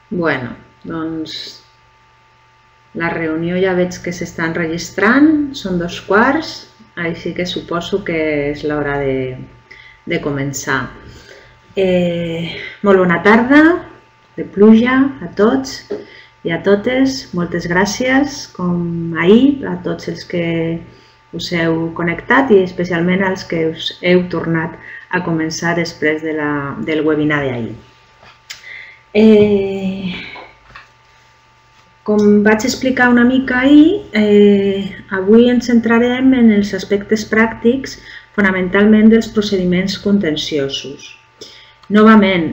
Bueno, doncs la reunió ja veig que s'està enregistrant, són 2:15, així que suposo que és l'hora de començar. Molt bona tarda, de pluja a tots i a totes. Moltes gràcies, com ahir, a tots els que us heu connectat i especialment als que us heu tornat a començar després del webinar d'ahir. Com vaig explicar una mica ahir, avui ens centrarem en els aspectes pràctics, fonamentalment dels procediments contenciosos. Novament,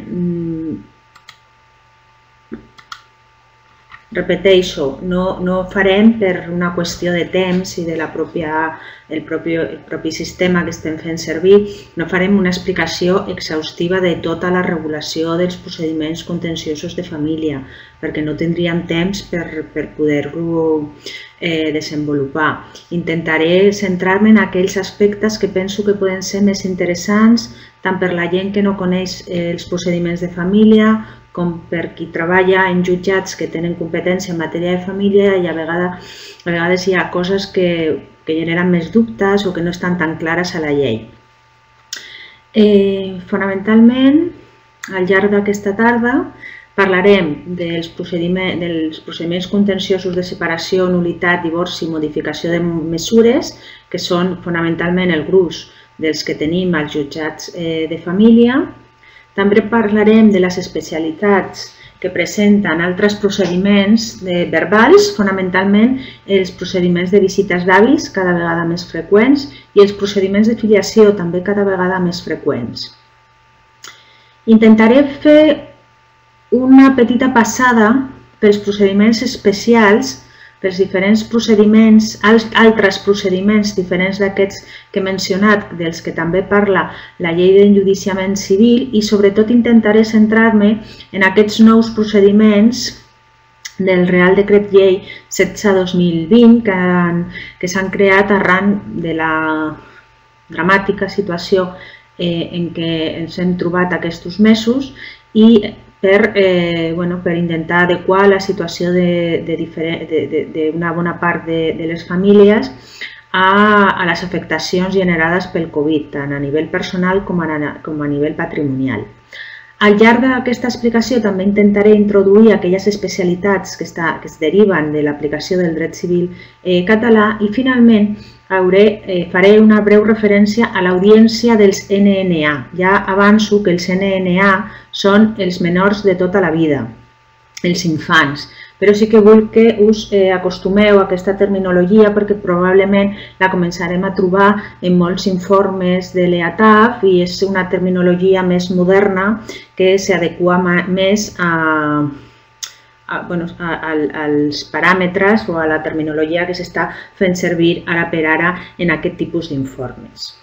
repeteixo, no farem per una qüestió de temps i del propi sistema que estem fent servir, no farem una explicació exhaustiva de tota la regulació dels procediments contenciosos de família, perquè no tindríem temps per poder-lo desenvolupar. Intentaré centrar-me en aquells aspectes que penso que poden ser més interessants, tant per la gent que no coneix els procediments de família, com per qui treballa en jutjats que tenen competència en matèria de família i a vegades hi ha coses que generen més dubtes o que no estan tan clares a la llei. Fonamentalment, al llarg d'aquesta tarda, parlarem dels procediments contenciosos de separació, nul·litat, divorci i modificació de mesures, que són fonamentalment el gruix dels que tenim als jutjats de família. També parlarem de les especialitats que presenten altres procediments verbals, fonamentalment els procediments de visites d'avis cada vegada més freqüents i els procediments de filiació també cada vegada més freqüents. Intentaré fer una petita passada pels procediments especials, pels diferents procediments, altres procediments diferents d'aquests que he mencionat, dels que també parla la llei d'enjudiciament civil, i sobretot intentaré centrar-me en aquests nous procediments del Real Decret Llei 16/2020 que s'han creat arran de la dramàtica situació en què ens hem trobat aquests mesos i per intentar adequar la situació d'una bona part de les famílies a les afectacions generades pel Covid, tant a nivell personal com a nivell patrimonial. Al llarg d'aquesta explicació també intentaré introduir aquelles especialitats que es deriven de l'aplicació del dret civil català i finalment faré una breu referència a l'audiència dels NNA. Ja avanço que els NNA són els menors de tota la vida, els infants, però sí que vull que us acostumeu a aquesta terminologia perquè probablement la començarem a trobar en molts informes de l'EATAF i és una terminologia més moderna que s'adequa més als paràmetres o a la terminologia que s'està fent servir ara per ara en aquest tipus d'informes.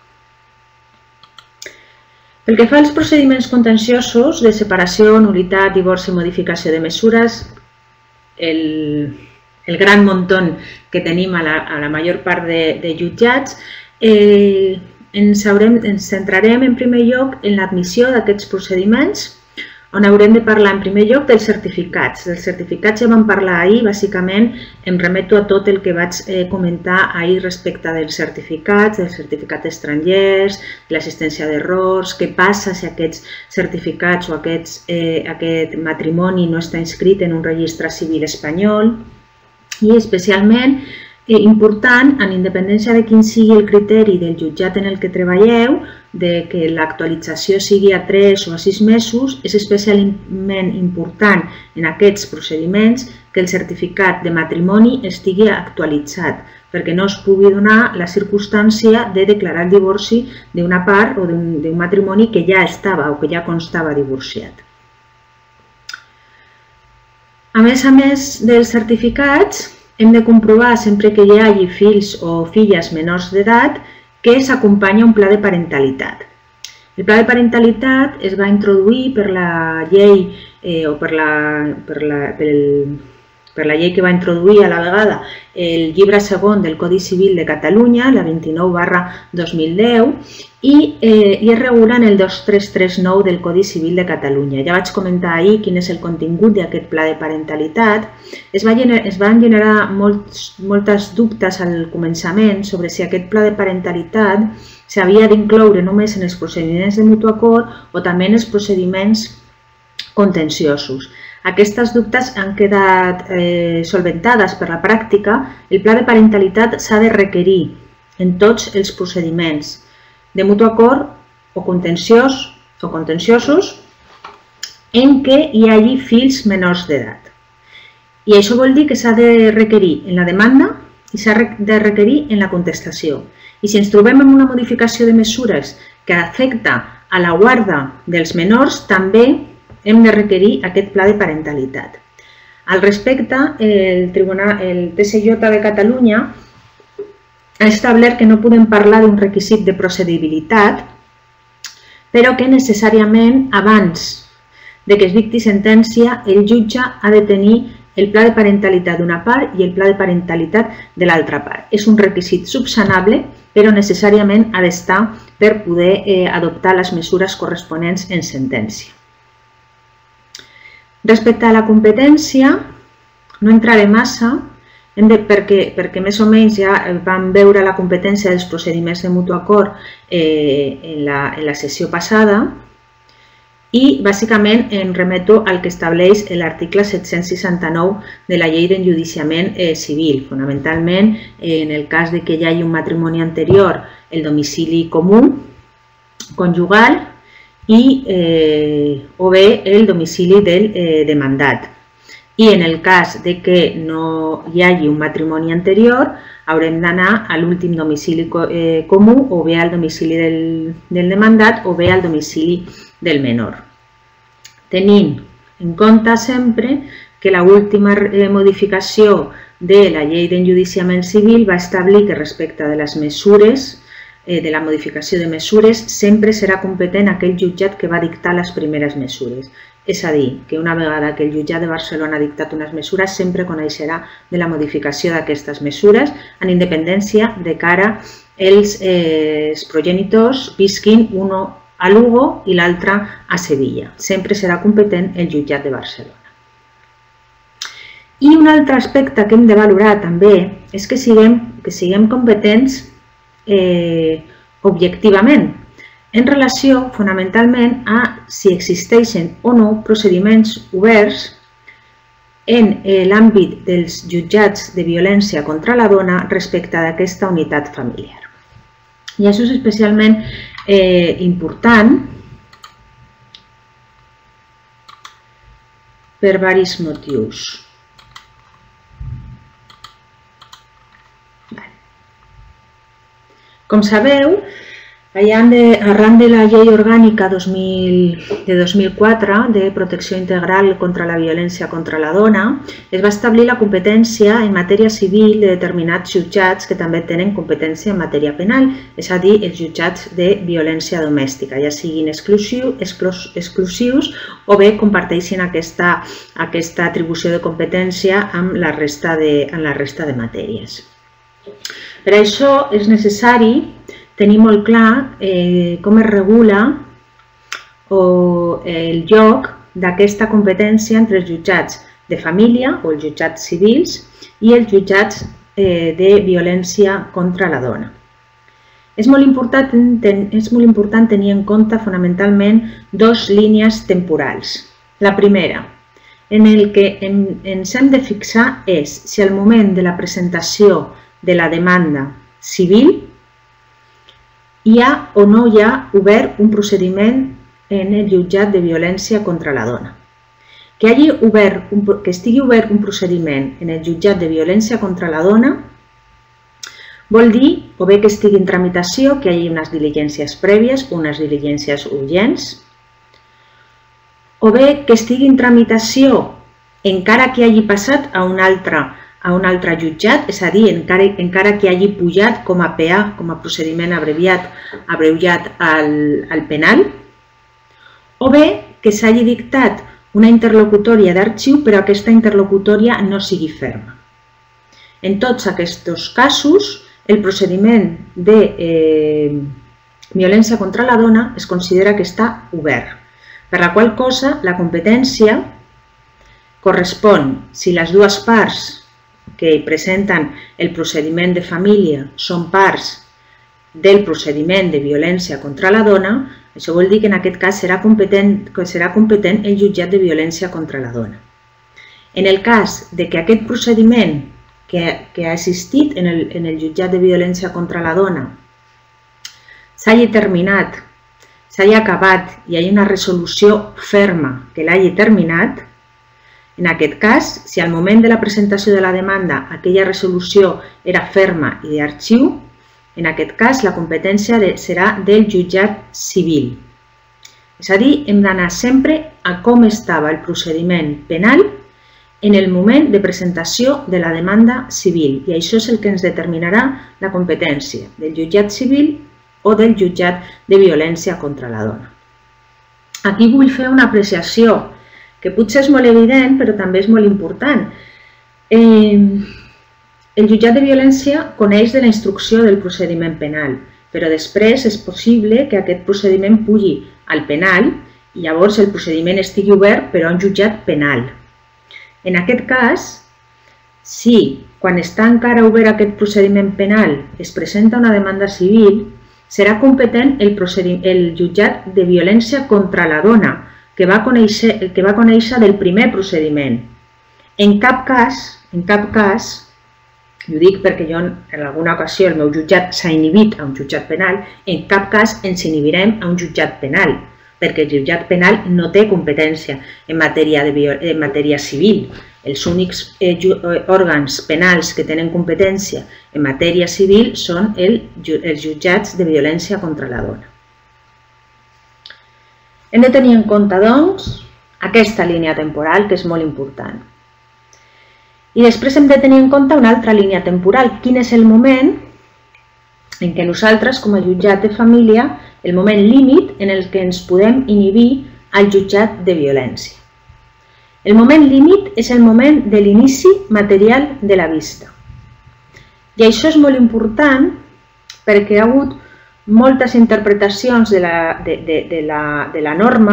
Pel que fa als procediments contenciosos de separació, nul·litat, divorci i modificació de mesures, el gran muntó que tenim a la major part de jutjats, ens centrarem en primer lloc en l'admissió d'aquests procediments, on haurem de parlar en primer lloc dels certificats. Dels certificats ja vam parlar ahir, bàsicament em remeto a tot el que vaig comentar ahir respecte dels certificats estrangers, de l'assistència d'errors, què passa si aquests certificats o aquest matrimoni no està inscrit en un registre civil espanyol i especialment important, en independència de quin sigui el criteri del jutjat en el que treballeu, de que l'actualització sigui a 3 o a 6 mesos, és especialment important en aquests procediments que el certificat de matrimoni estigui actualitzat, perquè no es pugui donar la circumstància de declarar el divorci d'una part o d'un matrimoni que ja estava o que ja constava divorciat. A més dels certificats, hem de comprovar sempre que hi hagi fills o filles menors d'edat que s'acompanya un pla de parentalitat. El pla de parentalitat es va introduir per la llei o pel per la llei que va introduir a la vegada el llibre segon del Codi Civil de Catalunya, la 29/2010, i es regula en el 2339 del Codi Civil de Catalunya. Ja vaig comentar ahir quin és el contingut d'aquest pla de parentalitat. Es van generar moltes dubtes al començament sobre si aquest pla de parentalitat s'havia d'incloure només en els procediments de mutu acord o també en els procediments contenciosos. Aquestes dubtes han quedat solventades per la pràctica. El pla de parentalitat s'ha de requerir en tots els procediments de mutu acord o contenciosos en què hi hagi fills menors d'edat. I això vol dir que s'ha de requerir en la demanda i s'ha de requerir en la contestació. I si ens trobem en una modificació de mesures que afecta a la guarda dels menors, també hem de requerir aquest pla de parentalitat. Al respecte, el TSJ de Catalunya ha establert que no podem parlar d'un requisit de procedibilitat, però que necessàriament abans de que es dicti sentència, el jutge ha de tenir el pla de parentalitat d'una part i el pla de parentalitat de l'altra part. És un requisit subsanable, però necessàriament ha d'estar per poder adoptar les mesures corresponents en sentència. Respecte a la competència, no entraré massa, perquè més o menys ja vam veure la competència dels procediments de mutu acord en la sessió passada i bàsicament em remeto al que estableix l'article 769 de la llei d'enjudiciament civil. Fonamentalment, en el cas que hi hagi un matrimoni anterior, el domicili comú, conjugal, o bé el domicili del demandat. I en el cas que no hi hagi un matrimoni anterior, haurem d'anar a l'últim domicili comú o bé al domicili del demandat o bé al domicili del menor. Tenint en compte sempre que l'última modificació de la llei d'enjudiciament civil va establir que respecte de les mesures, de la modificació de mesures, sempre serà competent aquell jutjat que va dictar les primeres mesures. És a dir, que una vegada que el jutjat de Barcelona ha dictat unes mesures, sempre coneixerà de la modificació d'aquestes mesures, en independència de cara els progenitors visquin un a Lugo i l'altre a Sevilla. Sempre serà competent el jutjat de Barcelona. I un altre aspecte que hem de valorar també és que siguem competents objectivament, en relació fonamentalment a si existeixen o no procediments oberts en l'àmbit dels jutjats de violència contra la dona respecte d'aquesta unitat familiar. I això és especialment important per diversos motius. Com sabeu, arran de la Llei Orgànica de 2004 de protecció integral contra la violència contra la dona, es va establir la competència en matèria civil de determinats jutjats que també tenen competència en matèria penal, és a dir, els jutjats de violència domèstica, ja siguin exclusius o bé comparteixin aquesta atribució de competència amb la resta de matèries. Per això és necessari tenir molt clar com es regula el lloc d'aquesta competència entre els jutjats de família o els jutjats civils i els jutjats de violència contra la dona. És molt important tenir en compte fonamentalment dues línies temporals. La primera, en el que ens hem de fixar és si al moment de la presentació de la demanda civil hi ha o no hi ha obert un procediment en el jutjat de violència contra la dona. Que estigui obert un procediment en el jutjat de violència contra la dona vol dir o bé que estigui en tramitació, que hi hagi unes diligències prèvies, unes diligències urgents, o bé que estigui en tramitació encara que hagi passat a un altre jutjat, és a dir, encara que hagi pujat com a PA, com a procediment abreujat al penal, o bé que s'hagi dictat una interlocutòria d'arxiu, però aquesta interlocutòria no sigui ferma. En tots aquests casos, el procediment de violència contra la dona es considera que està obert, per la qual cosa la competència correspon, si les dues parts que presenten el procediment de família són parts del procediment de violència contra la dona, això vol dir que en aquest cas serà competent el jutjat de violència contra la dona. En el cas de que aquest procediment que ha existit en el jutjat de violència contra la dona s'hagi terminat, s'hagi acabat i hi hagi una resolució ferma que l'hagi terminat, en aquest cas, si al moment de la presentació de la demanda aquella resolució era ferma i d'arxiu, en aquest cas la competència serà del jutjat civil. És a dir, hem d'anar sempre a com estava el procediment penal en el moment de presentació de la demanda civil, i això és el que ens determinarà la competència del jutjat civil o del jutjat de violència contra la dona. Aquí vull fer una apreciació que potser és molt evident, però també és molt important. El jutjat de violència coneix de la instrucció del procediment penal, però després és possible que aquest procediment pugi al penal i llavors el procediment estigui obert però a un jutjat penal. En aquest cas, si quan està encara obert aquest procediment penal es presenta una demanda civil, serà competent el jutjat de violència contra la dona, que va conèixer del primer procediment. En cap cas, i ho dic perquè jo en alguna ocasió el meu jutjat s'ha inhibit a un jutjat penal, en cap cas ens inhibirem a un jutjat penal, perquè el jutjat penal no té competència en matèria civil. Els únics òrgans penals que tenen competència en matèria civil són els jutjats de violència contra la dona. Hem de tenir en compte, doncs, aquesta línia temporal, que és molt important. I després hem de tenir en compte una altra línia temporal. Quin és el moment en què nosaltres, com a jutjat de família, el moment límit en el que ens podem inhibir al jutjat de violència. El moment límit és el moment de l'inici material de la vista. I això és molt important perquè hi ha hagut moltes interpretacions de la norma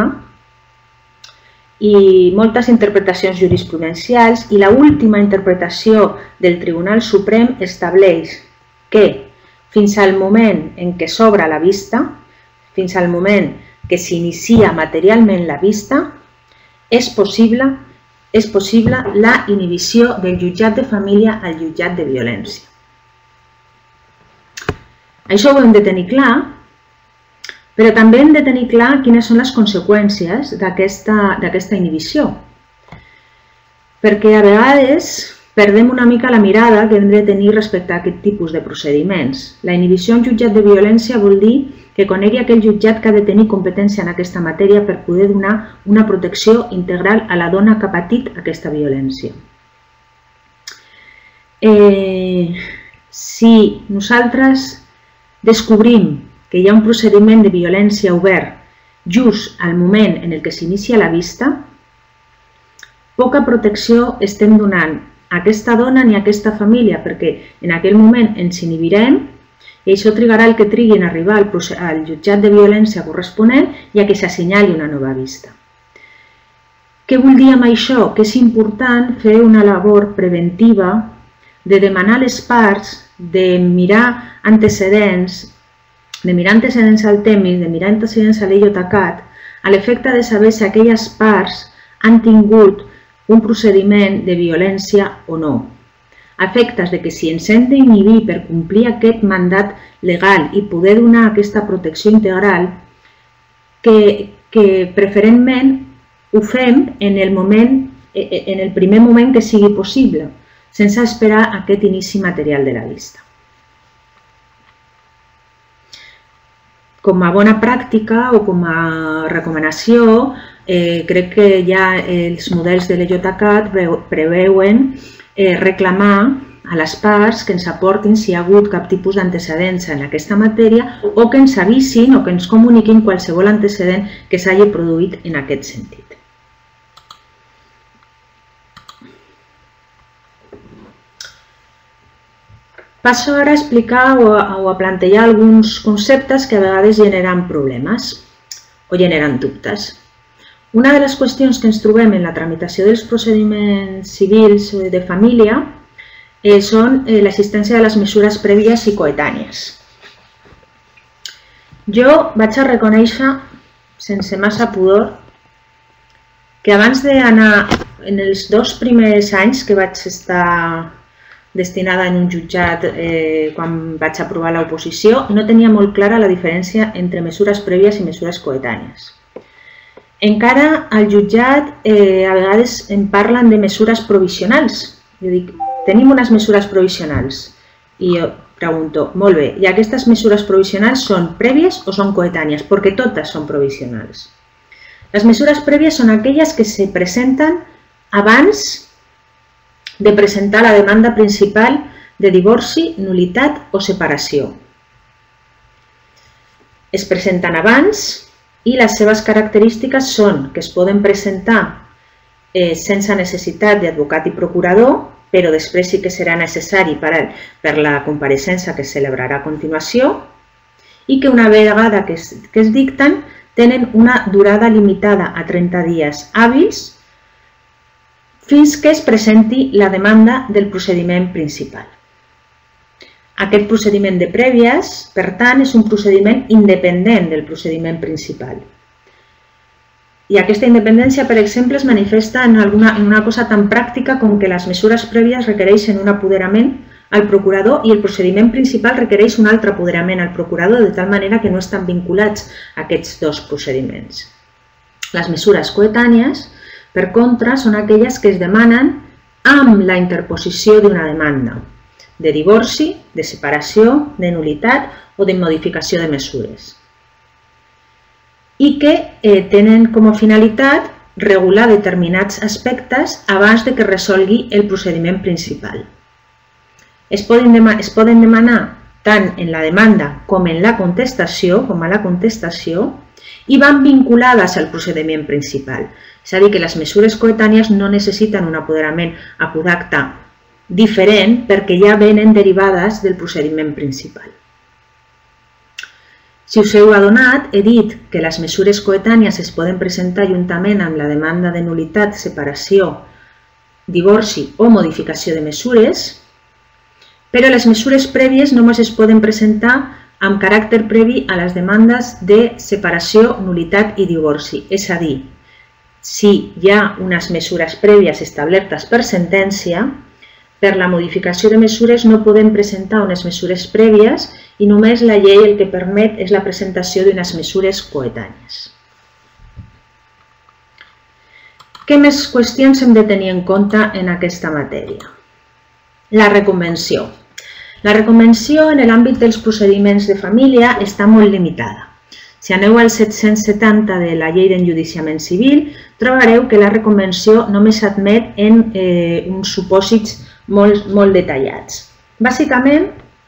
i moltes interpretacions jurisprudencials, i l'última interpretació del Tribunal Suprem estableix que fins al moment en què s'obre la vista, fins al moment que s'inicia materialment la vista, és possible la inhibició del jutjat de família al jutjat de violència. Això ho hem de tenir clar, però també hem de tenir clar quines són les conseqüències d'aquesta inhibició. Perquè a vegades perdem una mica la mirada que hem de tenir respecte a aquest tipus de procediments. La inhibició en jutjat de violència vol dir que conegui aquell jutjat que ha de tenir competència en aquesta matèria per poder donar una protecció integral a la dona que ha patit aquesta violència. Si nosaltres descobrim que hi ha un procediment de violència obert just al moment en què s'inicia la vista, poca protecció estem donant a aquesta dona ni a aquesta família, perquè en aquell moment ens inhibirem i això trigarà el que trigui en arribar al jutjat de violència corresponent i a que s'assenyali una nova vista. Què vol dir amb això? Que és important fer una labor preventiva de demanar a les parts, de mirar antecedents al TEMIS, de mirar antecedents a l'EJCAT, a l'efecte de saber si aquelles parts han tingut un procediment de violència o no. A efectes de que si ens hem d'inhibir per complir aquest mandat legal i poder donar aquesta protecció integral, que preferentment ho fem en el primer moment que sigui possible, sense esperar aquest inici material de la vista. Com a bona pràctica o com a recomanació, crec que ja els models de l'EJCAT preveuen reclamar a les parts que ens aportin si hi ha hagut cap tipus d'antecedents en aquesta matèria o que ens avisin o que ens comuniquin qualsevol antecedent que s'hagi produït en aquest sentit. Passo ara a explicar o a plantejar alguns conceptes que a vegades generen problemes o generen dubtes. Una de les qüestions que ens trobem en la tramitació dels procediments civils de família són l'existència de les mesures prèvies i coetànies. Jo vaig a reconèixer, sense massa pudor, que abans d'anar, en els 2 primers anys que vaig estar destinada en un jutjat quan vaig aprovar l'oposició, no tenia molt clara la diferència entre mesures prèvies i mesures coetànies. Encara al jutjat a vegades em parlen de mesures provisionals. Jo dic, tenim unes mesures provisionals. I jo pregunto, molt bé, i aquestes mesures provisionals són prèvies o són coetànies? Perquè totes són provisionals. Les mesures prèvies són aquelles que se presenten abans de presentar la demanda principal de divorci, nul·litat o separació. Es presenten abans i les seves característiques són que es poden presentar sense necessitat d'advocat i procurador, però després sí que serà necessari per la compareixença que es celebrarà a continuació, i que una vegada que es dicten tenen una durada limitada a 30 dies hàbils fins que es presenti la demanda del procediment principal. Aquest procediment de prèvies, per tant, és un procediment independent del procediment principal. I aquesta independència, per exemple, es manifesta en una cosa tan pràctica com que les mesures prèvies requereixen un apoderament al procurador i el procediment principal requereix un altre apoderament al procurador, de tal manera que no estan vinculats aquests 2 procediments. Les mesures coetànies, per contra, són aquelles que es demanen amb la interposició d'una demanda de divorci, de separació, de nul·litat o de modificació de mesures i que tenen com a finalitat regular determinats aspectes abans de que resolgui el procediment principal. Es poden demanar tant en la demanda com en la contestació, i van vinculades al procediment principal. És a dir, que les mesures coetànies no necessiten un apoderament acud acta diferent perquè ja venen derivades del procediment principal. Si us heu adonat, he dit que les mesures coetànies es poden presentar juntament amb la demanda de nul·litat, separació, divorci o modificació de mesures, però les mesures prèvies només es poden presentar amb caràcter previ a les demandes de separació, nul·litat i divorci. És a dir, si hi ha unes mesures prèvies establertes per sentència, per la modificació de mesures no podem presentar unes mesures prèvies i només la llei el que permet és la presentació d'unes mesures coetànies. Què més qüestions hem de tenir en compte en aquesta matèria? La reconvenció. La reconvenció en l'àmbit dels procediments de família està molt limitada. Si aneu al 770 de la Llei d'Enjudiciament Civil, trobareu que la reconvenció només s'admet en uns supòsits molt detallats. Bàsicament,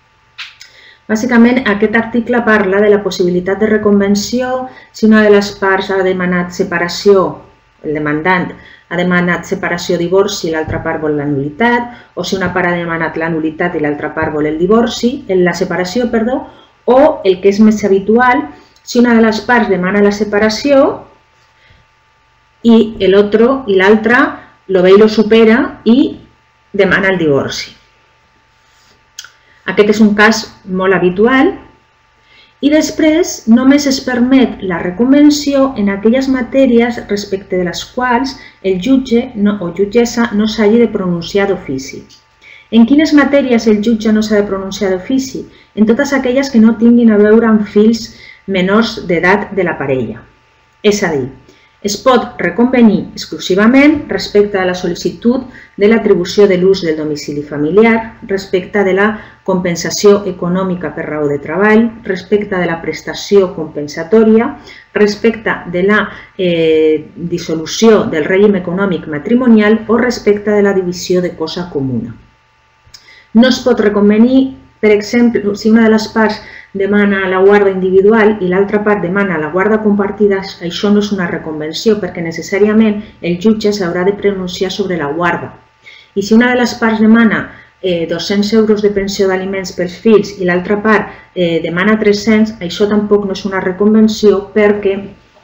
aquest article parla de la possibilitat de reconvenció si una de les parts ha demanat separació, el demandant ha demanat separació o divorci i l'altra part vol la nul·litat, o si una part ha demanat la nul·litat i l'altra part vol la separació, o el que és més habitual, si una de les parts demana la separació i l'altra lo ve i lo supera i demana el divorci. Aquest és un cas molt habitual i després només es permet la reconvenció en aquelles matèries respecte de les quals el jutge o jutgessa no s'hagi de pronunciar d'ofici. En quines matèries el jutge no s'ha de pronunciar d'ofici? En totes aquelles que no tinguin a veure amb fills menors d'edat de la parella. És a dir, es pot reconvenir exclusivament respecte a la sol·licitud de l'atribució de l'ús del domicili familiar, respecte de la compensació econòmica per raó de treball, respecte de la prestació compensatòria, respecte de la dissolució del règim econòmic matrimonial o respecte de la divisió de cosa comuna. No es pot reconvenir, per exemple, si una de les parts demana la guarda individual i l'altra part demana la guarda compartida, això no és una reconvenció perquè necessàriament el jutge s'haurà de pronunciar sobre la guarda I si una de les parts demana 200 euros de pensió d'aliments pels fills i l'altra part demana 300, això tampoc no és una reconvenció perquè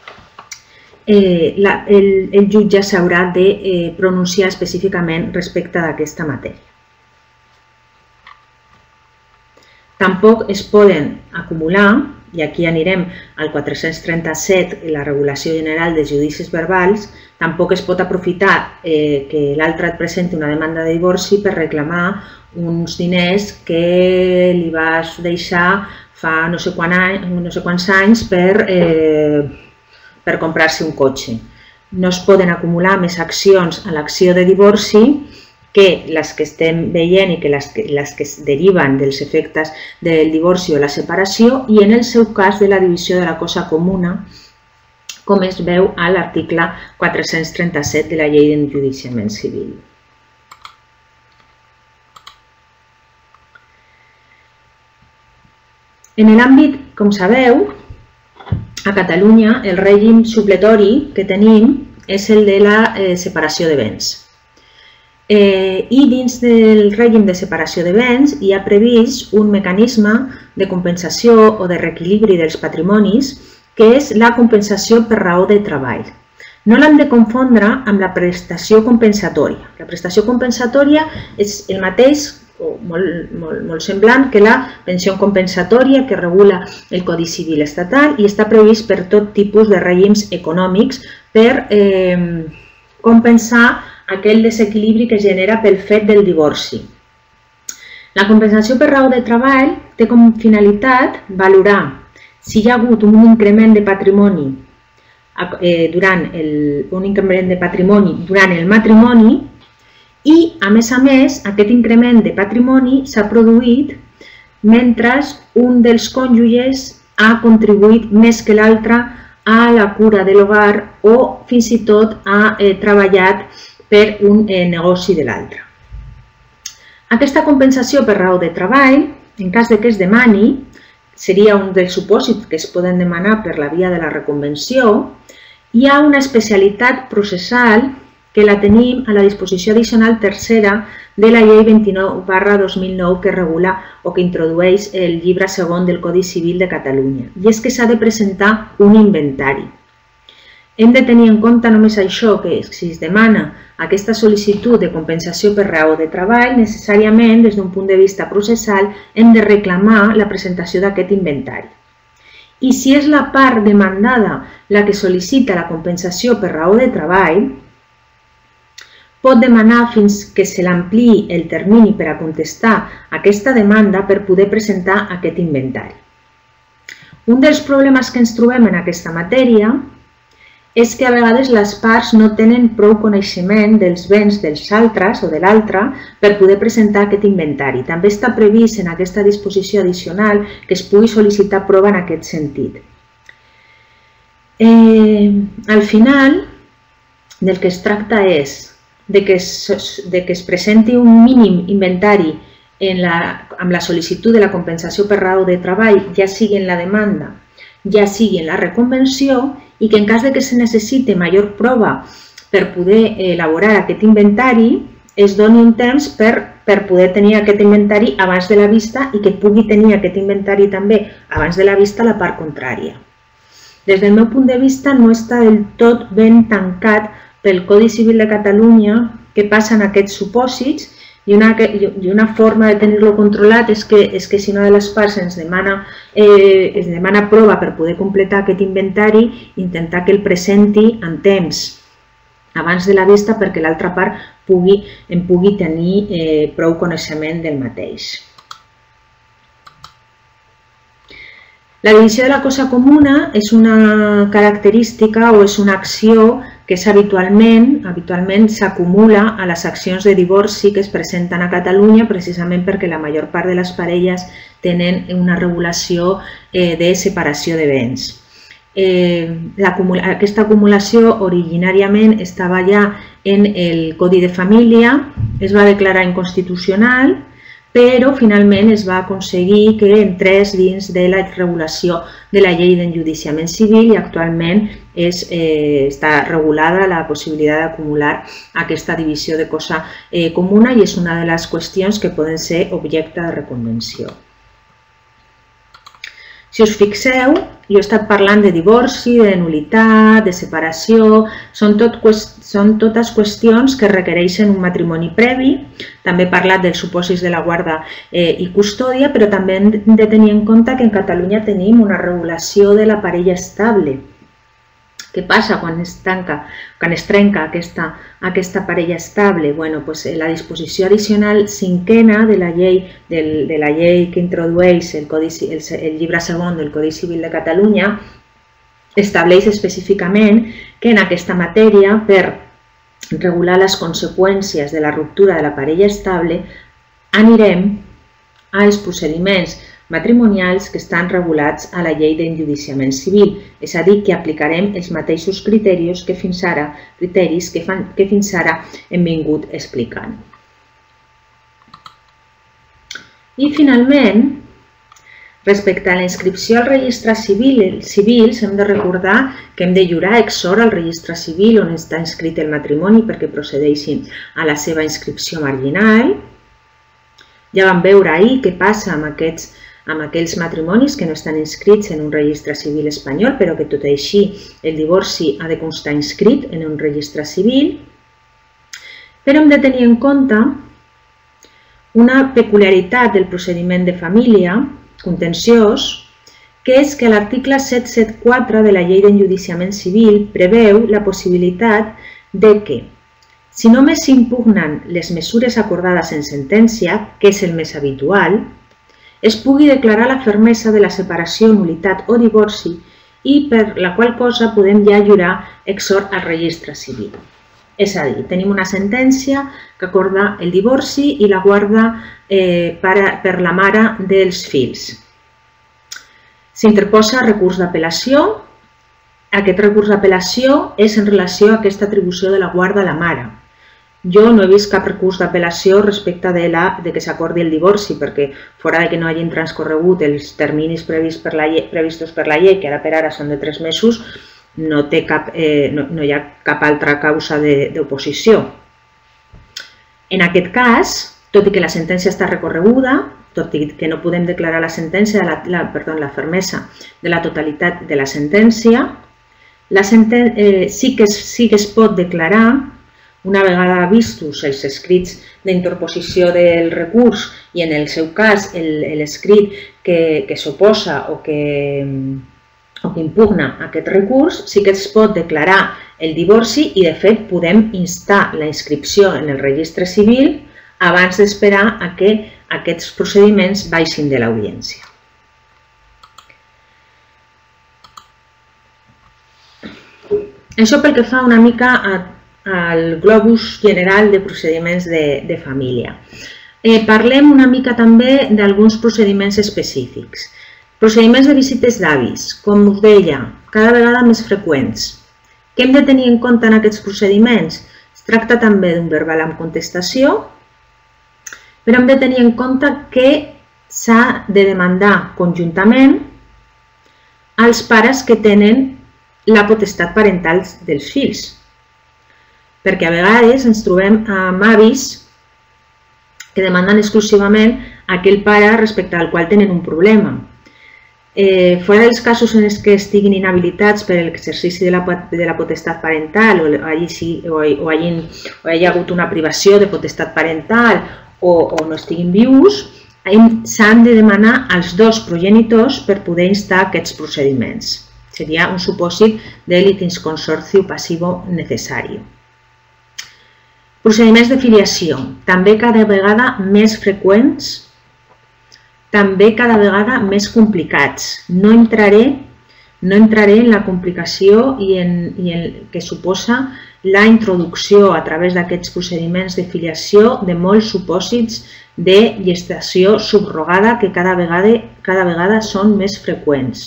el jutge s'haurà de pronunciar específicament respecte d'aquesta matèria. Tampoc es poden acumular, i aquí anirem al 437, la regulació general de judicis verbals, tampoc es pot aprofitar que l'altre et presenti una demanda de divorci per reclamar uns diners que li vas deixar fa no sé quants anys per comprar-se un cotxe. No es poden acumular més accions a l'acció de divorci que les que estem veient i que les que es deriven dels efectes del divorci o la separació i en el seu cas de la divisió de la cosa comuna, com es veu a l'article 437 de la Llei d'Enjudiciament Civil. En l'àmbit, com sabeu, a Catalunya el règim supletori que tenim és el de la separació de béns. I dins del règim de separació de béns hi ha previst un mecanisme de compensació o de reequilibri dels patrimonis que és la compensació per raó de treball. No l'hem de confondre amb la prestació compensatòria. La prestació compensatòria és el mateix o molt semblant que la pensió compensatòria que regula el Codi Civil estatal i està previst per tot tipus de règims econòmics per compensar aquell desequilibri que es genera pel fet del divorci. La compensació per raó de treball té com finalitat valorar si hi ha hagut un increment de patrimoni durant el matrimoni i, a més, aquest increment de patrimoni s'ha produït mentre un dels cònjuges ha contribuït més que l'altre a la cura de l'hogar o fins i tot ha treballat per un negoci de l'altre. Aquesta compensació per raó de treball, en cas que es demani, seria un dels supòsits que es poden demanar per la via de la reconvenció. Hi ha una especialitat processal que la tenim a la disposició addicional tercera de la Llei 29/2009 que regula o que introdueix el llibre segon del Codi Civil de Catalunya. I és que s'ha de presentar un inventari. Hem de tenir en compte només això, que si es demana aquesta sol·licitud de compensació per raó de treball, necessàriament, des d'un punt de vista processal, hem de reclamar la presentació d'aquest inventari. I si és la part demandada la que sol·licita la compensació per raó de treball, pot demanar fins que se l'ampliï el termini per a contestar aquesta demanda per poder presentar aquest inventari. Un dels problemes que ens trobem en aquesta matèria és que a vegades les parts no tenen prou coneixement dels béns dels altres o de l'altre per poder presentar aquest inventari. També està previst en aquesta disposició addicional que es pugui sol·licitar prova en aquest sentit. Al final, del que es tracta és de que es presenti un mínim inventari amb la sol·licitud de la compensació per raó de treball, ja sigui en la demanda, ja sigui en la reconvenció, i que en cas que se necessite major prova per poder elaborar aquest inventari, es doni un temps per poder tenir aquest inventari abans de la vista i que pugui tenir aquest inventari també abans de la vista la part contrària. Des del meu punt de vista no està del tot ben tancat pel Codi Civil de Catalunya què passa en aquests supòsits i una forma de tenir-lo controlat és que si una de les parts ens demana prova per poder completar aquest inventari, intentar que el presenti en temps abans de la vista perquè l'altra part en pugui tenir prou coneixement del mateix. La divisió de la cosa comuna és una característica o és una acció que habitualment s'acumula a les accions de divorci que es presenten a Catalunya precisament perquè la major part de les parelles tenen una regulació de separació de béns. Aquesta acumulació originàriament estava ja en el Codi de Família, es va declarar inconstitucional però finalment es va aconseguir que entrés dins de la regulació de la llei d'enjudiciament civil i actualment està regulada la possibilitat d'acumular aquesta divisió de cosa comuna i és una de les qüestions que poden ser objecte de reconvenció. Si us fixeu, jo he estat parlant de divorci, de nul·litat, de separació, són totes qüestions que requereixen un matrimoni previ. També he parlat dels supòsits de la guarda i custòdia, però també hem de tenir en compte que en Catalunya tenim una regulació de la parella estable. Què passa quan es trenca aquesta parella estable? La disposició addicional cinquena de la llei que introdueix el llibre segon del Codi Civil de Catalunya estableix específicament que en aquesta matèria, per regular les conseqüències de la ruptura de la parella estable, anirem als procediments matrimonials que estan regulats a la llei d'enjudiciament civil, és a dir, que aplicarem els mateixos criteris que fins ara hem vingut explicant. I finalment, respecte a la inscripció al registre civil, hem de recordar que hem de lliurar exhort al registre civil on està inscrit el matrimoni perquè procedeixin a la seva inscripció marginal. Ja vam veure ahir què passa amb aquells matrimonis que no estan inscrits en un registre civil espanyol, però que tot i així el divorci ha de constar inscrit en un registre civil. Però hem de tenir en compte una peculiaritat del procediment de família contenciós, que és que l'article 774 de la Llei d'Enjudiciament Civil preveu la possibilitat de que, si només s'impugnen les mesures acordades en sentència, que és el més habitual, es pugui declarar la fermesa de la separació, nul·litat o divorci i per la qual cosa podem ja lliurar exhort al registre civil. És a dir, tenim una sentència que acorda el divorci i la guarda per la mare dels fills. S'interposa recurs d'apel·lació. Aquest recurs d'apel·lació és en relació a aquesta atribució de la guarda a la mare. Jo no he vist cap recurs d'apel·lació respecte de que s'acordi el divorci, perquè fora de que no hagin transcorregut els terminis previstos per la llei, que ara per ara són de 3 mesos, no hi ha cap altra causa d'oposició. En aquest cas, tot i que la sentència està recorreguda, tot i que no podem declarar la fermesa de la totalitat de la sentència, sí que es pot declarar, una vegada vistos els escrits d'interposició del recurs i en el seu cas l'escrit que s'oposa o que impugna aquest recurs, sí que es pot declarar el divorci i de fet podem instar la inscripció en el registre civil abans d'esperar a que aquests procediments baixin de l'audiència. Això pel que fa una mica al globus general de procediments de família. Parlem una mica també d'alguns procediments específics. Procediments de visites d'avis, com us deia, cada vegada més freqüents. Què hem de tenir en compte en aquests procediments? Es tracta també d'un verbal amb contestació, però hem de tenir en compte que s'ha de demandar conjuntament als pares que tenen la potestat parental dels fills. Perquè a vegades ens trobem amb avis que demanden exclusivament aquell pare respecte al qual tenen un problema. Fora dels casos en què estiguin inhabilitats per l'exercici de la potestat parental o hi ha hagut una privació de potestat parental o no estiguin vius, s'han de demanar als dos progenitors per poder instar aquests procediments. Seria un supòsit de litis consorcio passivo necessari. Procediments de filiació, també cada vegada més freqüents, també cada vegada més complicats. No entraré en la complicació i en què suposa la introducció a través d'aquests procediments de filiació de molts supòsits de gestació subrogada que cada vegada són més freqüents.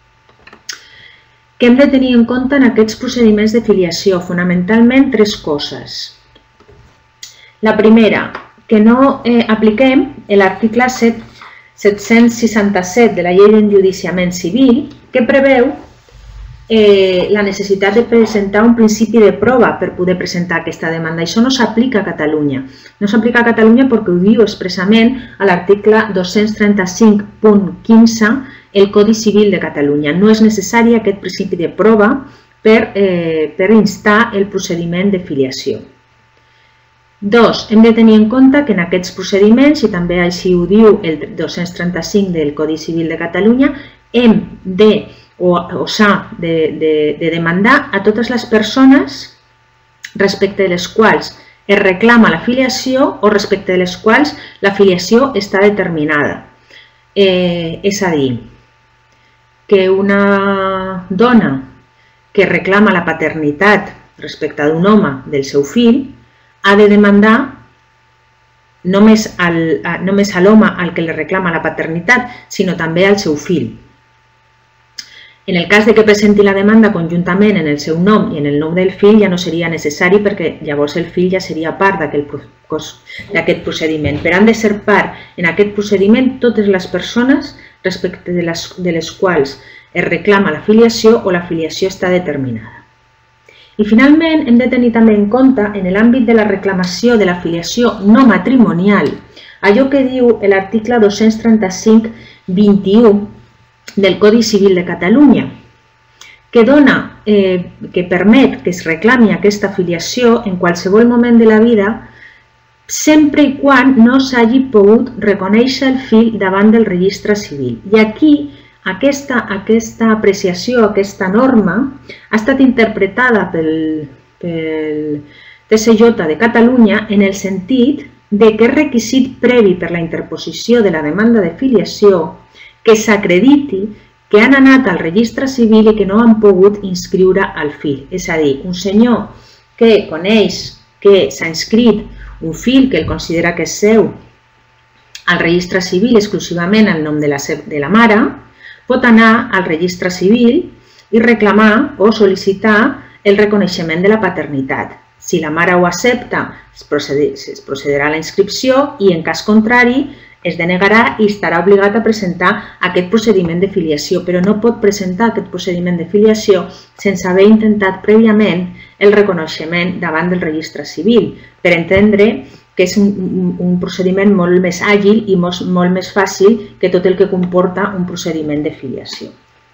Què hem de tenir en compte en aquests procediments de filiació? Fonamentalment 3 coses. La primera, que no apliquem l'article 767 de la Llei d'Enjudiciament Civil, que preveu la necessitat de presentar un principi de prova per poder presentar aquesta demanda. Això no s'aplica a Catalunya. No s'aplica a Catalunya perquè ho diu expressament a l'article 235.15 el Codi Civil de Catalunya. No és necessari aquest principi de prova per instar el procediment de filiació. 2. Hem de tenir en compte que en aquests procediments, i també així ho diu el 235 del Codi Civil de Catalunya, hem de o s'ha de demandar a totes les persones respecte de les quals es reclama la filiació o respecte de les quals la filiació està determinada. És a dir, que una dona que reclama la paternitat respecte d'un home del seu fill ha de demandar només a l'home al que li reclama la paternitat, sinó també al seu fill. En el cas de que presenti la demanda conjuntament en el seu nom i en el nom del fill ja no seria necessari perquè llavors el fill ja seria part d'aquest procediment. Però han de ser part en aquest procediment totes les persones respecte de les quals es reclama la filiació o la filiació està determinada. I finalment hem de tenir també en compte en l'àmbit de la reclamació de la filiació no matrimonial allò que diu l'article 235.21 del Codi Civil de Catalunya, que permet que es reclami aquesta filiació en qualsevol moment de la vida sempre i quan no s'hagi pogut reconèixer el fill davant del registre civil. I aquí aquesta apreciació, aquesta norma, ha estat interpretada pel TSJ de Catalunya en el sentit de que és requisit previ per la interposició de la demanda de filiació que s'acrediti que han anat al registre civil i que no han pogut inscriure el fill. És a dir, un senyor que coneix que s'ha inscrit un fill que el considera que és seu al registre civil exclusivament al nom de la mare, pot anar al registre civil i reclamar o sol·licitar el reconeixement de la paternitat. Si la mare ho accepta, es procedirà a la inscripció i, en cas contrari, es denegarà i estarà obligat a presentar aquest procediment de filiació, però no pot presentar aquest procediment de filiació sense haver intentat prèviament el reconeixement davant del registre civil, per entendre que és un procediment molt més àgil i molt més fàcil que tot el que comporta un procediment de filiació.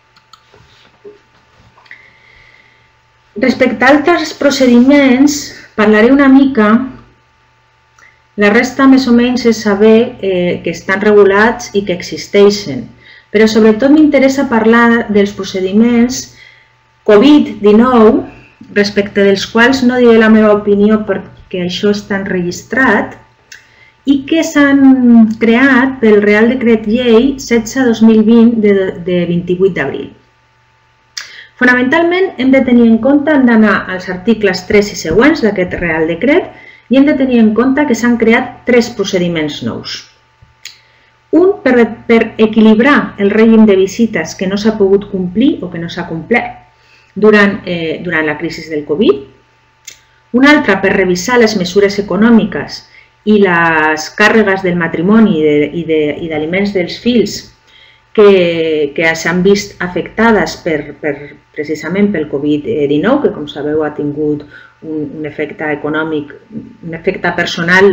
Respecte a altres procediments, parlaré una mica. La resta, més o menys, és saber que estan regulats i que existeixen. Però sobretot m'interessa parlar dels procediments Covid-19, respecte dels quals no diré la meva opinió perquè això està enregistrat, i que s'han creat pel Real Decret Llei 16/2020 de 28 d'abril. Fonamentalment, hem de tenir en compte, hem d'anar als articles 3 i següents d'aquest Real Decret i hem de tenir en compte que s'han creat 3 procediments nous. Un, per equilibrar el règim de visites que no s'ha pogut complir o que no s'ha complert durant la crisi del Covid. Un altre, per revisar les mesures econòmiques i les càrregues del matrimoni i d'aliments dels fills que s'han vist afectades precisament pel Covid-19, que com sabeu ha tingut un efecte econòmic, un efecte personal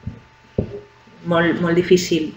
molt difícil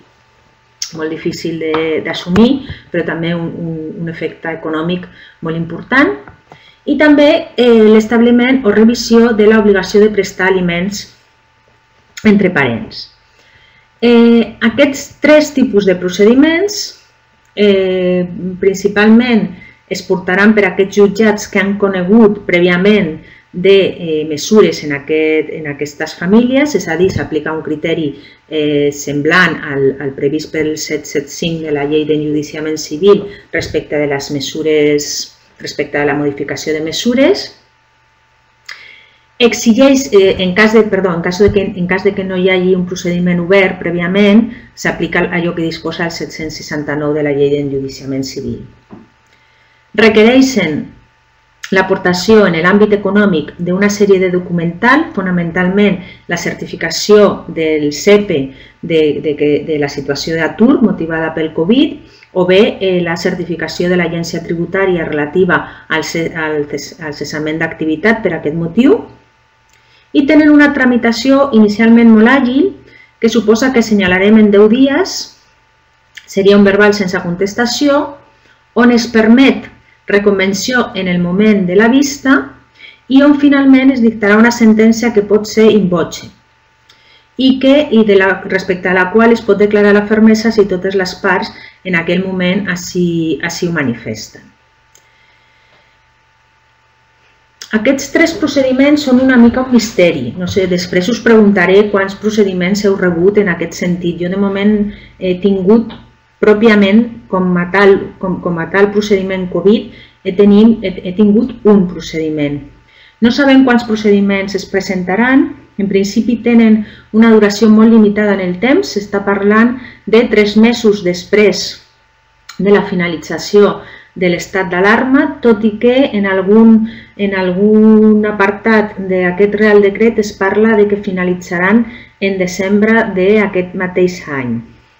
d'assumir, però també un efecte econòmic molt important. I també l'establiment o revisió de l'obligació de prestar aliments entre parents. Aquests 3 tipus de procediments principalment es portaran per aquests jutjats que han conegut prèviament de mesures en aquestes famílies, és a dir, s'aplica un criteri semblant al previst pel 775 de la Llei d'Enjudiciament Civil respecte de les mesures, respecte a la modificació de mesures. Exigeix, en cas de que no hi hagi un procediment obert prèviament, s'aplica allò que disposa el 769 de la Llei d'Enjudiciament Civil. Requereixen l'aportació en l'àmbit econòmic d'una sèrie de documental, fonamentalment la certificació del CEPE de la situació d'atur motivada pel Covid, o bé la certificació de l'agència tributària relativa al cessament d'activitat per aquest motiu, i tenen una tramitació inicialment molt àgil, que suposa que assenyalarem en 10 dies, seria un verbal sense contestació, on es permet reconvenció en el moment de la vista i on finalment es dictarà una sentència que pot ser in voce i respecte a la qual es pot declarar la fermesa si totes les parts en aquell moment així ho manifesten. Aquests 3 procediments són una mica un misteri. No sé, després us preguntaré quants procediments heu rebut en aquest sentit. Jo de moment he tingut pròpiament com a tal procediment Covid he tingut un procediment. No sabem quants procediments es presentaran. En principi tenen una duració molt limitada en el temps. S'està parlant de 3 mesos després de la finalització de l'estat d'alarma, tot i que en algun apartat d'aquest Real Decret es parla de que finalitzaran en desembre d'aquest mateix any.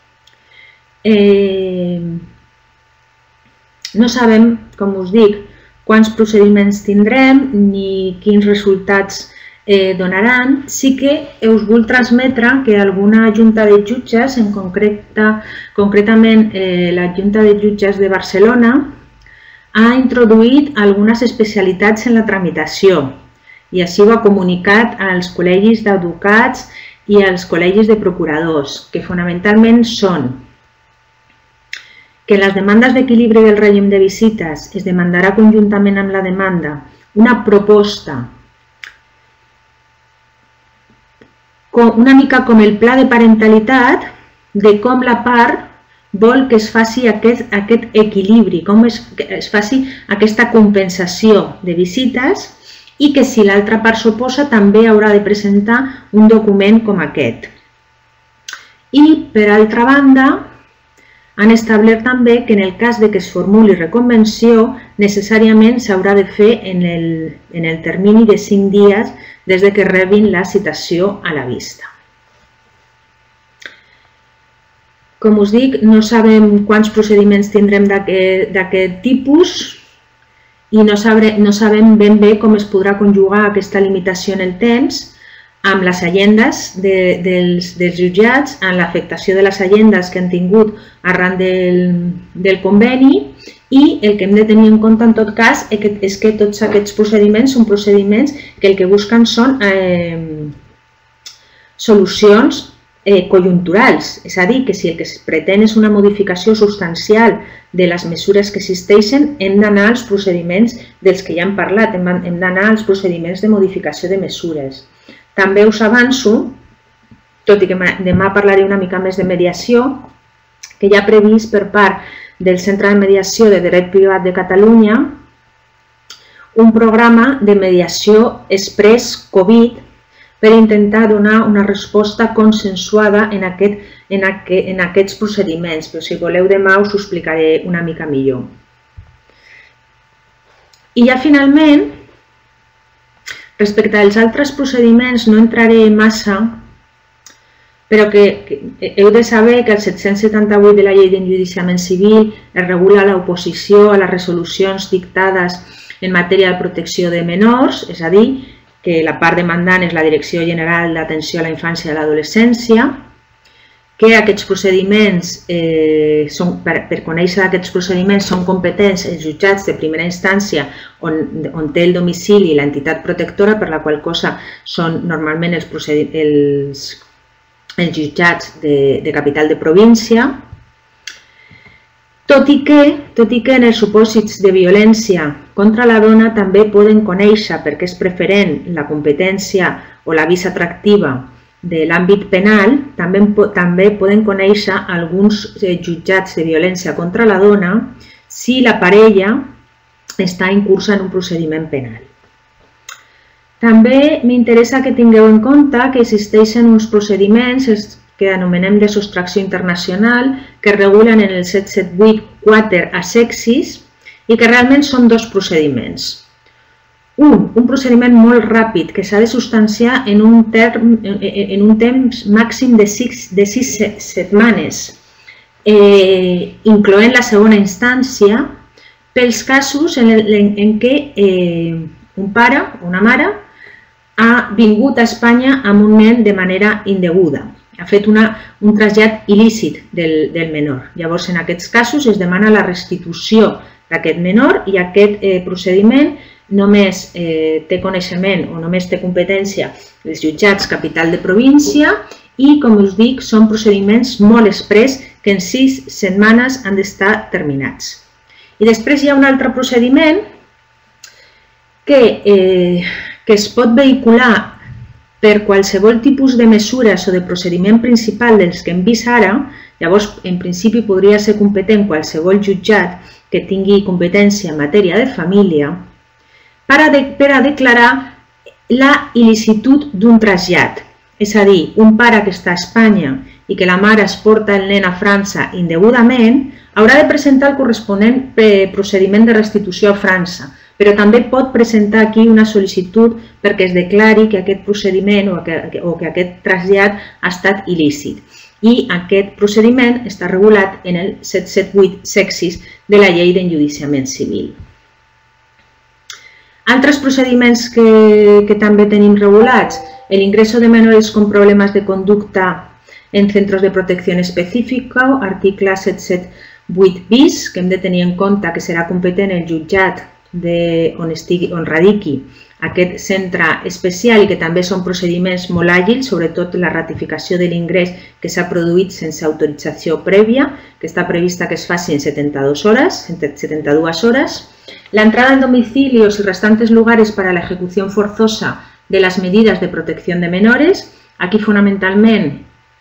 No sabem, com us dic, quants procediments tindrem ni quins resultats donaran. Sí que us vull transmetre que alguna junta de jutges, concretament la Junta de Jutges de Barcelona, ha introduït algunes especialitats en la tramitació i així ho ha comunicat als col·legis d'advocats i als col·legis de procuradors, que fonamentalment són que en les demandes d'equilibri del règim de visites es demandarà conjuntament amb la demanda una proposta una mica com el pla de parentalitat de com la part vol que es faci aquest equilibri, com es faci aquesta compensació de visites i que si l'altra part s'oposa també haurà de presentar un document com aquest. I, per altra banda, han establert també que en el cas que es formuli reconvenció necessàriament s'haurà de fer en el termini de 5 dies des que rebin la citació a la vista. Com us dic, no sabem quants procediments tindrem d'aquest tipus i no sabem ben bé com es podrà conjugar aquesta limitació en el temps amb les agendes dels jutjats, amb l'afectació de les agendes que han tingut arran del conveni, i el que hem de tenir en compte en tot cas és que tots aquests procediments són procediments que el que busquen són solucions conjunturals, és a dir, que si el que es pretén és una modificació substancial de les mesures que existeixen, hem d'anar als procediments dels que ja hem parlat, hem d'anar als procediments de modificació de mesures. També us avanço, tot i que demà parlaré una mica més de mediació, que hi ha previst per part del Centre de Mediació de Dret Privat de Catalunya un programa de mediació express Covid per intentar donar una resposta consensuada en aquests procediments, però si voleu demà us ho explicaré una mica millor. I ja finalment, respecte als altres procediments no entraré massa, però que heu de saber que el 778 de la Llei d'Enjudiciament Civil es regula l'oposició a les resolucions dictades en matèria de protecció de menors, és a dir, que la part demandant és la Direcció General d'Atenció a la Infància i a l'Adolescència, que aquests procediments, per conèixer aquests procediments, són competents els jutjats de primera instància on té el domicili l'entitat protectora, per la qual cosa són normalment els jutjats de capital de província, tot i que en els supòsits de violència contra la dona també poden conèixer, perquè és preferent la competència o la visa atractiva de l'àmbit penal, també poden conèixer alguns jutjats de violència contra la dona si la parella està incursa en un procediment penal. També m'interessa que tingueu en compte que existeixen uns procediments que anomenem de sostracció internacional, que es regulen en el 778 quater a sexis i que realment són dos procediments. Un procediment molt ràpid que s'ha de substanciar en un temps màxim de 6 setmanes, incloent la segona instància, pels casos en què un pare o una mare ha vingut a Espanya amb un nen de manera indeguda, ha fet un trasllat il·lícit del menor. Llavors, en aquests casos es demana la restitució d'aquest menor i aquest procediment només té coneixement o només té competència els jutjats capital de província i, com us dic, són procediments molt exprés que en 6 setmanes han d'estar terminats. I després hi ha un altre procediment que es pot vehicular per qualsevol tipus de mesures o de procediment principal dels que hem vist ara. Llavors, en principi, podria ser competent qualsevol jutjat que tingui competència en matèria de família per a declarar la il·licitud d'un trasllat. És a dir, un pare que està a Espanya i que la mare es porta el nen a França indegudament haurà de presentar el corresponent procediment de restitució a França, però també pot presentar aquí una sol·licitud perquè es declari que aquest procediment o que aquest trasllat ha estat il·lícit. I aquest procediment està regulat en el 778-6 de la Llei d'Enjudiciament Civil. Altres procediments que també tenim regulats: el ingreso de menores con problemas de conducta en centros de protección específica, article 778 bis, que hem de tenir en compte que serà competent el jutjat on radiqui aquest centre especial i que també són procediments molt àgils, sobretot la ratificació de l'ingrés que s'ha produït sense autorització prèvia, que està prevista que es faci en 72 hores. La entrada al domicilio y restantes lugares para la ejecución forzosa de las medidas de protección de menores. Aquí fonamentalment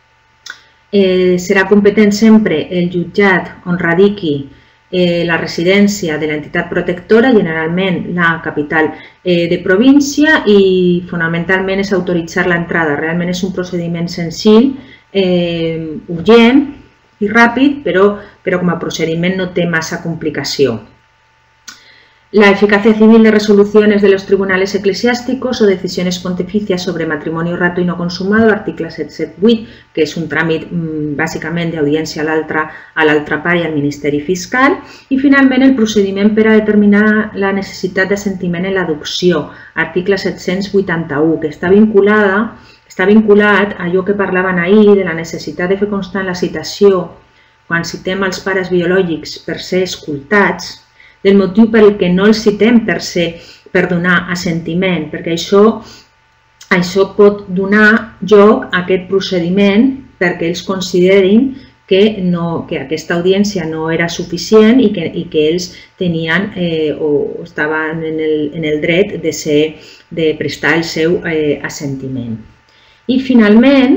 serà competent sempre el jutjat on radiqui la residència de l'entitat protectora, generalment la capital de província, i fonamentalment és autoritzar l'entrada. Realment és un procediment senzill, urgent i ràpid, però com a procediment no té massa complicació. La eficacia civil de resoluciones de los tribunales eclesiásticos o decisiones pontificias sobre matrimonio rato y no consumado, article 778, que és un tràmit bàsicament d'audiència a l'altra part i al Ministeri Fiscal. I finalment el procediment per a determinar la necessitat d'assentiment en l'adopció, article 781, que està vinculat a allò que parlaven ahir de la necessitat de fer constant la citació quan citem els pares biològics per ser escoltats, del motiu pel que no els citem per donar assentiment, perquè això pot donar lloc a aquest procediment perquè ells considerin que aquesta audiència no era suficient i que ells tenien o estaven en el dret de prestar el seu assentiment. I finalment,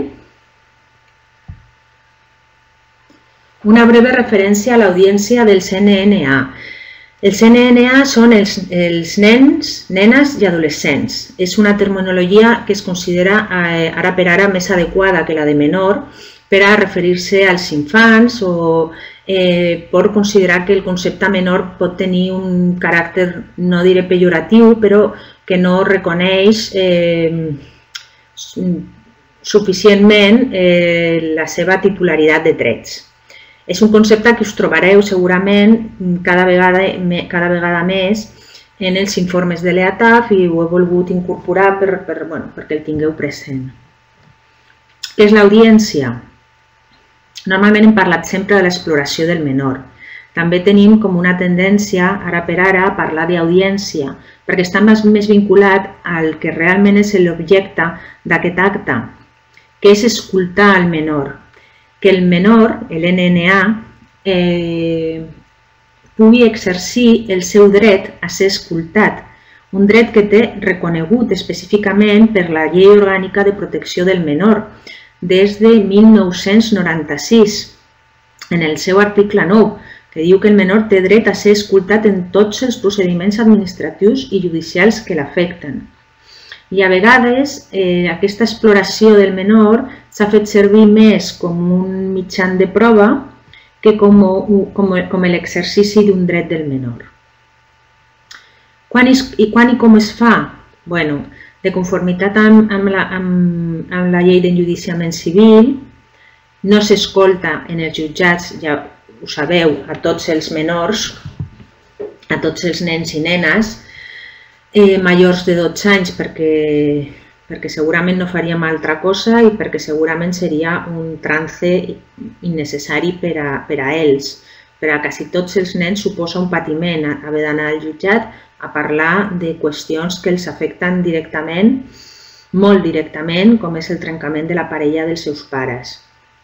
una breve referència a l'audiència del CNNA. El CNNA són els nens, nenes i adolescents. És una terminologia que es considera ara per ara més adequada que la de menor per a referir-se als infants o per considerar que el concepte menor pot tenir un caràcter, no diré pejoratiu, però que no reconeix suficientment la seva titularitat de drets. És un concepte que us trobareu segurament cada vegada més en els informes de l'EATAF i ho he volgut incorporar perquè el tingueu present. Què és l'audiència? Normalment hem parlat sempre de l'exploració del menor. També tenim com una tendència, ara per ara, a parlar d'audiència, perquè està més vinculat al que realment és l'objecte d'aquest acte, que és escoltar el menor. Que el menor, l'NNA, pugui exercir el seu dret a ser escoltat, un dret que té reconegut específicament per la Llei Orgànica de Protecció del Menor des de 1996, en el seu article 9, que diu que el menor té dret a ser escoltat en tots els procediments administratius i judicials que l'afecten. I a vegades aquesta exploració del menor s'ha fet servir més com un mitjà de prova que com l'exercici d'un dret del menor. Quan i com es fa? Bueno, de conformitat amb la llei d'enjudiciament civil, no s'escolta en els jutjats, ja ho sabeu, a tots els menors, a tots els nens i nenes majors de 12 anys perquè segurament no faríem altra cosa i perquè segurament seria un trance innecessari per a ells. Per a quasi tots els nens suposa un patiment haver d'anar al jutjat a parlar de qüestions que els afecten directament, molt directament, com és el trencament de la parella dels seus pares.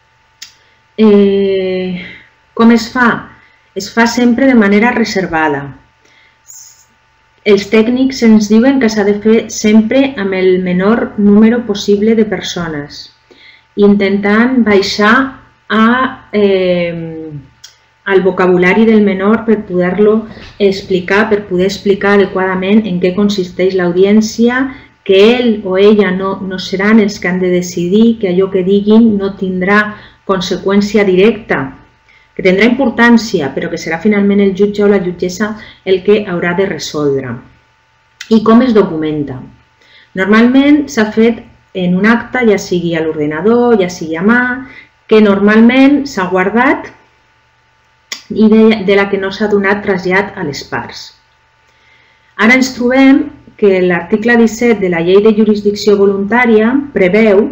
Com es fa? Es fa sempre de manera reservada. Els tècnics ens diuen que s'ha de fer sempre amb el menor número possible de persones, intentant baixar al vocabulari del menor per poder-lo explicar, per poder explicar adequadament en què consisteix l'audiència, que ell o ella no seran els que han de decidir, que allò que diguin no tindrà conseqüència directa, que tindrà importància, però que serà finalment el jutge o la jutgessa el que haurà de resoldre. I com es documenta? Normalment s'ha fet en un acte, ja sigui a l'ordenador, ja sigui a mà, que normalment s'ha guardat i de la que no s'ha donat trasllat a les parts. Ara ens trobem que l'article 17 de la Llei de Jurisdicció Voluntària preveu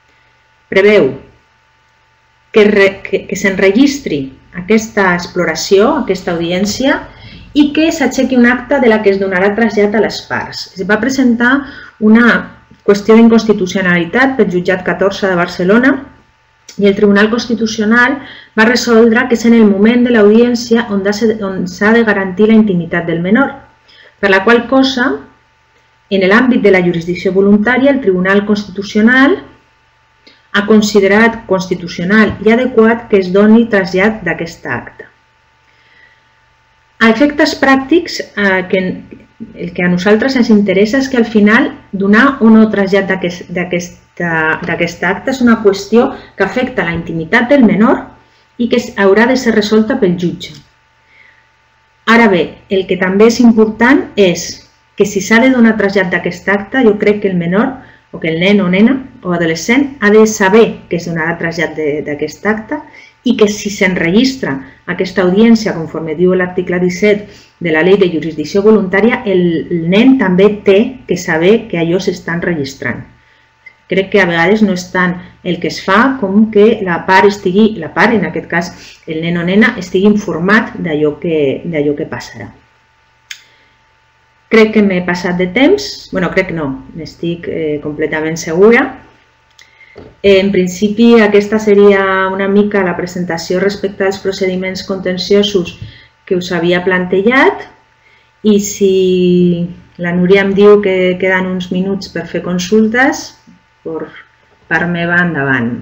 que s'enregistri aquesta exploració, aquesta audiència, i que s'aixequi un acte de la que es donarà trasllat a les parts. Es va presentar una qüestió d'inconstitucionalitat pel jutjat 14 de Barcelona i el Tribunal Constitucional va resoldre que és en el moment de l'audiència on s'ha de garantir la intimitat del menor, per la qual cosa, en l'àmbit de la jurisdicció voluntària, el Tribunal Constitucional ha considerat constitucional i adequat que es doni trasllat d'aquest acte. A efectes pràctics, el que a nosaltres ens interessa és que al final donar o no trasllat d'aquest acte és una qüestió que afecta la intimitat del menor i que haurà de ser resolta pel jutge. Ara bé, el que també és important és que si s'ha de donar trasllat d'aquest acte, jo crec que el menor o que el nen o nena o adolescent ha de saber que es donarà trasllat d'aquest acte i que si s'enregistra aquesta audiència conforme diu l'article 17 de la Llei de Jurisdicció Voluntària, el nen també té que saber que allò s'està enregistrant. Crec que a vegades no és tant el que es fa com que la part, en aquest cas el nen o nena, estigui informat d'allò que passarà. Crec que m'he passat de temps, bueno, crec no, n'estic completament segura. En principi, aquesta seria una mica la presentació respecte als procediments contenciosos que us havia plantejat i si la Núria em diu que queden uns minuts per fer consultes, per part meva, endavant.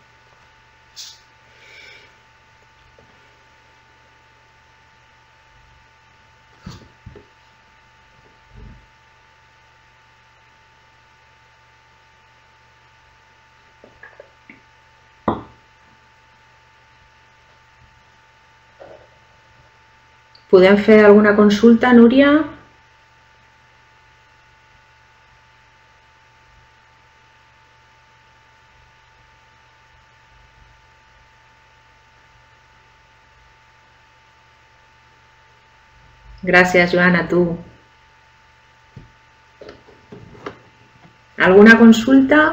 Podem fer alguna consulta, Núria? Gràcies, Joan, a tu. Alguna consulta?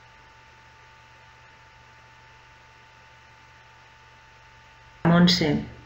Montse.